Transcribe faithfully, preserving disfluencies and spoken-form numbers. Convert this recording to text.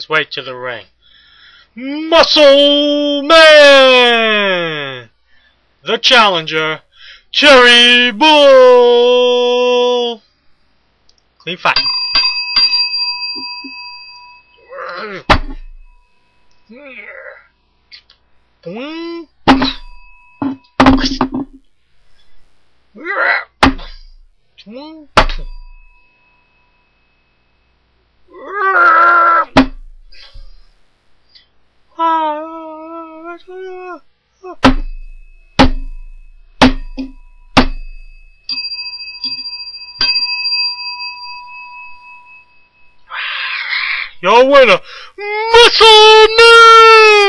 his way to the ring. Muscle Man! The challenger, Cherry Bull! Clean fight. Boing. Your winner, M U S C L E!